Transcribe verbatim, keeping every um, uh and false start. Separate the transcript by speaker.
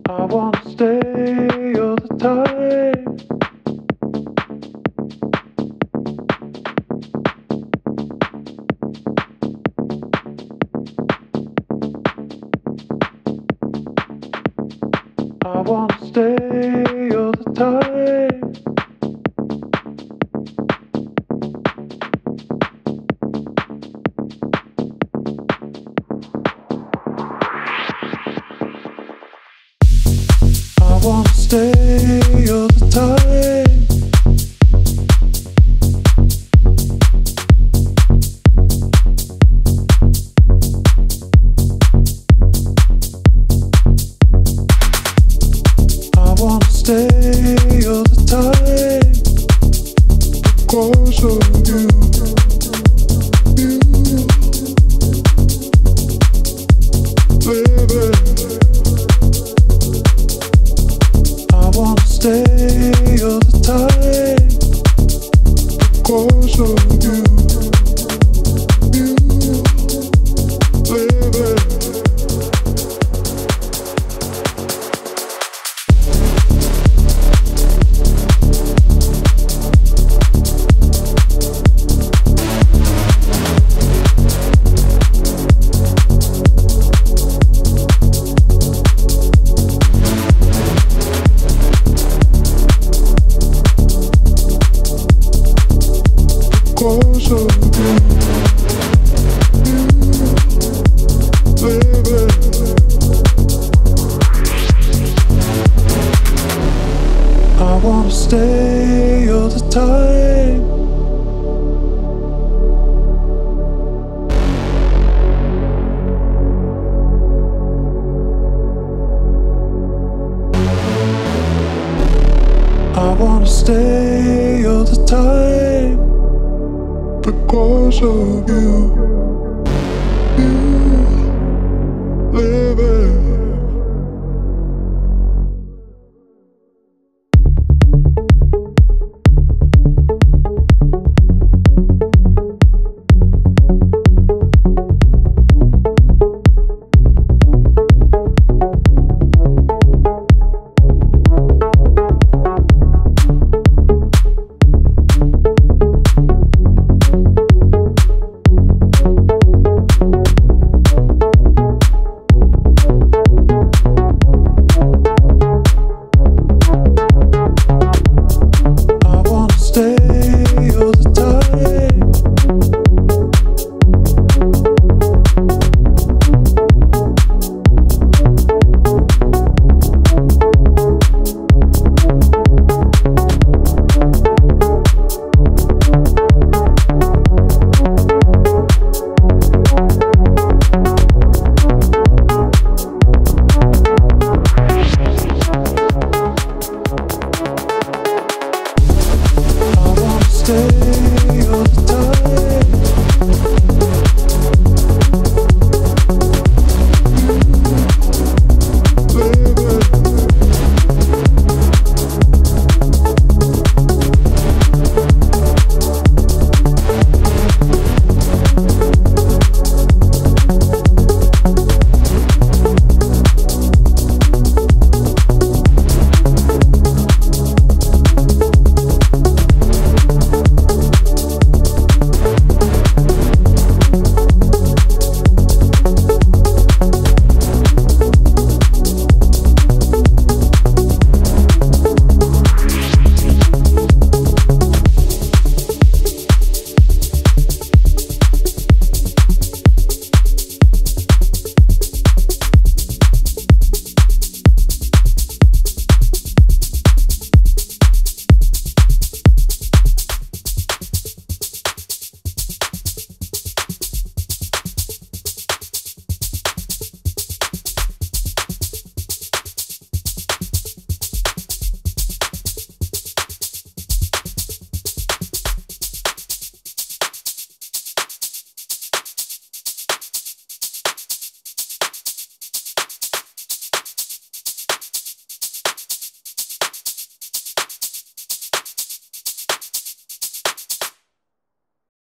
Speaker 1: I wanna stay all the time. I wanna stay all the time. I wanna stay all the time. I wanna stay all the time because of you, you, baby. I wanna stay all the time because of you, you, baby. Because of you, you, baby. I wanna stay all the time. I wanna stay all the time because of you.